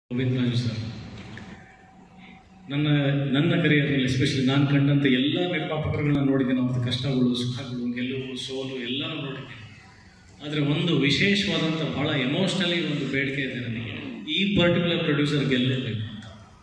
Govinda Raju sir ನನ್ನ ಕರಿಯರ್ನಲ್ಲಿ especially ನಾನು ಕಂಡಂಥ ಎಲ್ಲ ನಿರ್ಮಾಪಕರುಗಳನ್ನ ನೋಡಿದ್ದೀನಿ. ಅವ್ರದ್ದು ಕಷ್ಟಗಳು, ಸುಖಗಳು, ಗೆಲುವು, ಸೋಲು ಎಲ್ಲನೂ ನೋಡಿದ್ದೀನಿ. ಆದರೆ ಒಂದು ವಿಶೇಷವಾದಂಥ ಭಾಳ ಎಮೋಷ್ನಲಿ ಒಂದು ಬೇಡಿಕೆ ಇದೆ ನನಗೆ, ಈ ಪರ್ಟಿಕ್ಯುಲರ್ ಪ್ರೊಡ್ಯೂಸರ್ ಗೆಲ್ಲಬೇಕು ಅಂತ.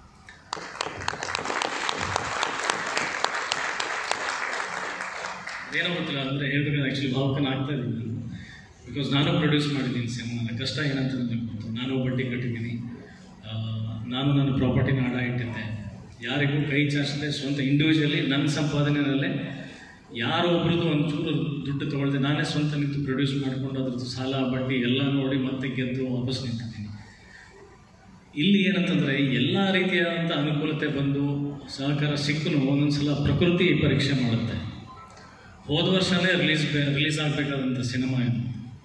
ಏನೋ ಗೊತ್ತಿಲ್ಲ, ಅಂದರೆ ಹೇಳ್ಬೇಕಾದ್ರೆ ಆ್ಯಕ್ಚುಲಿ ಭಾವಕನ ಆಗ್ತಾ ಇದ್ದೀನಿ ನಾನು. ಬಿಕಾಸ್ ನಾನು ಪ್ರೊಡ್ಯೂಸ್ ಮಾಡಿದ್ದೀನಿ ಸಿನಿಮಾ. ನನ್ನ ಕಷ್ಟ ಏನಂತ ನನಗೆ ಗೊತ್ತು. ನಾನು ಬಡ್ಡಿ ಕಟ್ಟಿದ್ದೀನಿ, ನಾನು ನನ್ನ ಪ್ರಾಪರ್ಟಿನ ಅಡ ಇಟ್ಟಿದ್ದೆ, ಯಾರಿಗೂ ಕೈ ಚಾಚಿದೆ, ಸ್ವಂತ ಇಂಡಿವಿಜುವಲಿ ನನ್ನ ಸಂಪಾದನೆಯಲ್ಲೇ ಯಾರೋ ಒಬ್ರದ್ದು ಒಂಚೂರು ದುಡ್ಡು ತೊಗೊಳ್ದೆ ನಾನೇ ಸ್ವಂತ ನಿಂತು ಪ್ರೊಡ್ಯೂಸ್ ಮಾಡಿಕೊಂಡು ಅದ್ರದ್ದು ಸಾಲ ಬಡ್ಡಿ ಎಲ್ಲ ನೋಡಿ ಮತ್ತೆ ಗೆದ್ದು ವಾಪಸ್ ನಿಂತಿದ್ದೀನಿ. ಇಲ್ಲಿ ಏನಂತಂದರೆ ಎಲ್ಲ ರೀತಿಯಾದಂಥ ಅನುಕೂಲತೆ ಬಂದು ಸಹಕಾರ ಸಿಕ್ಕೂ ಒಂದೊಂದು ಸಲ ಪ್ರಕೃತಿ ಪರೀಕ್ಷೆ ಮಾಡುತ್ತೆ. ಹೋದ ವರ್ಷವೇ ರಿಲೀಸ್ ಆಗಬೇಕಾದಂಥ ಸಿನಿಮಾ ಇದು.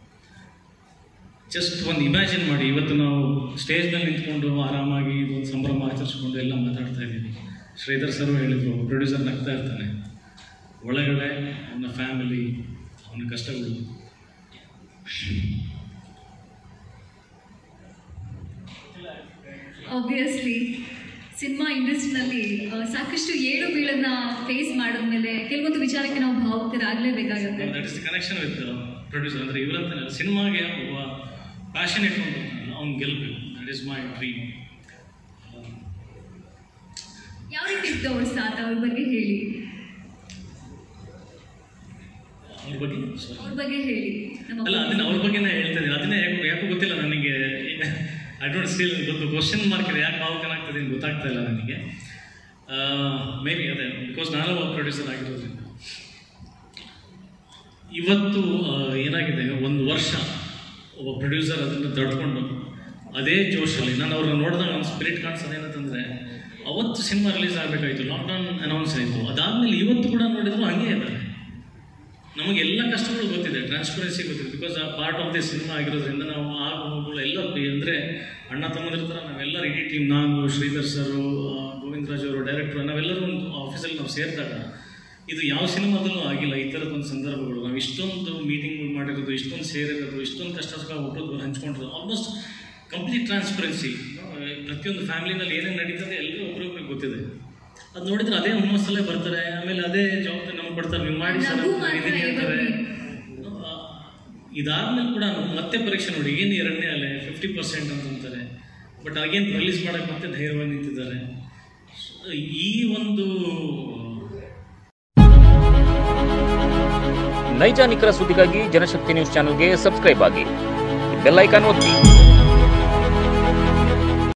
ಜಸ್ಟ್ ಒಂದು ಇಮ್ಯಾಜಿನ್ ಮಾಡಿ, ಇವತ್ತು ನಾವು ಸ್ಟೇಜ್ನಲ್ಲಿ ನಿಂತ್ಕೊಂಡು ಆರಾಮಾಗಿ ಇದೊಂದು ಸಂಭ್ರಮ ಆಚರಿಸ್ಕೊಂಡು ಎಲ್ಲ ಮಾತಾಡ್ತಾ ಇದ್ದೀವಿ. ಶ್ರೀಧರ್ ಸರ್ ಹೇಳಿದರು, ಪ್ರೊಡ್ಯೂಸರ್ ನಗ್ತಾ ಇರ್ತಾನೆ, ಒಳಗಡೆ ಅವನ ಫ್ಯಾಮಿಲಿ, ಅವನ ಕಷ್ಟಗಳು. ಆಬ್ವಿಯಸ್ಲಿ ಸಿನಿಮಾ ಇಂಡಸ್ಟ್ರಿನಲ್ಲಿ ಸಾಕಷ್ಟು ಏಳು ಬೀಳನ್ನ ಫೇಸ್ ಮಾಡಿದ್ಮೇಲೆ ಕೆಲವೊಂದು ವಿಚಾರಕ್ಕೆ ನಾವು ಭಾವುಕರಾಗಲೇಬೇಕಾಗುತ್ತೆ. That is the connection with producer. ಅಂದರೆ ಇವರಂತ ಸಿನಿಮಾಗೆ ಒಬ್ಬ ಪ್ಯಾಷನ್ ಇಟ್ಕೊಂಡು ಅವ್ನು ಗೆಲ್ಲಬೇಕು. That is my dream. ಯಾವ ರೀತಿ ಇತ್ತು ಅವ್ರ ಸಾಥ್, ಅವ್ರ ಬಗ್ಗೆ ಹೇಳಿ. ಅವ್ರ ಬಗ್ಗೆ ಹೇಳಿ. ಅಲ್ಲ, ಅದನ್ನ ಅವ್ರ ಬಗ್ಗೆನೇ ಹೇಳ್ತಾ ಇದ್ದೀನಿ. ಅದನ್ನೇ ಯಾಕೋ ಗೊತ್ತಿಲ್ಲ ನನಗೆ. ಐ ಡೋಂಟ್ ಸ್ಟಿಲ್ ಗೊತ್ತು, ಕ್ವಶನ್ ಮಾರ್ಕ್ ಇದೆ, ಯಾಕೆ ಭಾವುಕನಾಗ್ತದೆ ಅಂತ ಗೊತ್ತಾಗ್ತಾ ಇಲ್ಲ ನನಗೆ. ಮೇ ಬಿ ಅದೇ ಬಿಕಾಸ್ ನಾನು ಒಬ್ಬ ಪ್ರೊಡ್ಯೂಸರ್ ಆಗಿರೋದ್ರಿಂದ. ಇವತ್ತು ಏನಾಗಿದೆ, ಒಂದು ವರ್ಷ ಒಬ್ಬ ಪ್ರೊಡ್ಯೂಸರ್ ಅದನ್ನು ತಡ್ಕೊಂಡು ಅದೇ ಜೋಶಲ್ಲಿ ನಾನು ಅವ್ರನ್ನ ನೋಡಿದಾಗ ಒಂದು ಸ್ಪಿರಿಟ್ ಕಾಣಿಸೋದು ಏನಂತಂದರೆ, ಅವತ್ತು ಸಿನಿಮಾ ರಿಲೀಸ್ ಆಗಬೇಕಾಯಿತು, ಲಾಕ್ಡೌನ್ ಅನೌನ್ಸ್ ಆಯಿತು, ಅದಾದಮೇಲೆ ಇವತ್ತು ಕೂಡ ನೋಡಿದ್ರು ಹಂಗೆ ಇದ್ದಾರೆ. ನಮಗೆಲ್ಲ ಕಷ್ಟಗಳು ಗೊತ್ತಿದೆ, ಟ್ರಾನ್ಸ್ಪರೆನ್ಸಿ ಗೊತ್ತಿದೆ. ಬಿಕಾಸ್ ಆ ಪಾರ್ಟ್ ಆಫ್ ದಿ ಸಿನಿಮಾ ಆಗಿರೋದ್ರಿಂದ ನಾವು ಆಗುಗಳು ಎಲ್ಲ ಅಂದರೆ ಅಣ್ಣ ತಮ್ಮದ್ರ ಥರ ನಾವೆಲ್ಲರೂ ಇಡೀ ಟೀಮ್, ನಾನು, ಶ್ರೀಧರ್ ಸರು, ಗೋವಿಂದ ರಾಜು ಅವರು ಡೈರೆಕ್ಟ್ರು, ನಾವೆಲ್ಲರೂ ಒಂದು ಆಫೀಸಲ್ಲಿ ನಾವು ಸೇರಿದಾಗ ಇದು ಯಾವ ಸಿನಿಮಾದಲ್ಲೂ ಆಗಿಲ್ಲ ಈ ಥರದ್ದೊಂದು ಸಂದರ್ಭಗಳು. ನಾವು ಇಷ್ಟೊಂದು ಮೀಟಿಂಗ್ಗಳು ಮಾಡಿರೋದು, ಇಷ್ಟೊಂದು ಸೇರಿರೋದು, ಇಷ್ಟೊಂದು ಕಷ್ಟ ಸುಖ ಒಬ್ಬರು ಹಂಚ್ಕೊಂಡಿರೋದು, ಆಲ್ಮೋಸ್ಟ್ ಕಂಪ್ಲೀಟ್ ಟ್ರಾನ್ಸ್ಪರೆನ್ಸಿ. ಪ್ರತಿಯೊಂದು ಫ್ಯಾಮಿಲಿನಲ್ಲಿ ಏನೇನು ನಡೀತದೆ ಎಲ್ಲರೂ ಒಬ್ರೊಬ್ರಿಗೆ ಗೊತ್ತಿದೆ. ಅದು ನೋಡಿದ್ರೆ ಅದೇ ಹುಮ್ಮಸ್ಸಲ್ಲೇ ಬರ್ತಾರೆ. ಆಮೇಲೆ ಅದೇ ಜವಾಬ್ದಾರಿ ನಮ್ಗೆ ಕೊಡ್ತಾರೆ, ನೀವು ಮಾಡಿ ಸರ್ ಇದೀನಿ ಅಂತಾರೆ. ಇದಾದ್ಮೇಲೆ ಕೂಡ ಮತ್ತೆ ಪರೀಕ್ಷೆ ನೋಡಿ, ಏನು 2ನೇ ಅಲೆ 50% ಅಂತಂತಾರೆ. ಬಟ್ ಆಗೇನು ರಿಲೀಸ್ ಮಾಡೋಕ್ಕೆ ಮತ್ತೆ ಧೈರ್ಯವಾಗಿ ನಿಂತಿದ್ದಾರೆ. ಈ ಒಂದು ನೈಜ ನಿಖರ ಸುದ್ದಿಗಾಗಿ ಜನಶಕ್ತಿ ನ್ಯೂಸ್ ಚಾನೆಲ್ಗೆ ಸಬ್ಸ್ಕ್ರೈಬ್ ಆಗಿ, ಬೆಲ್ ಐಕಾನ್ ಒತ್ತಿ.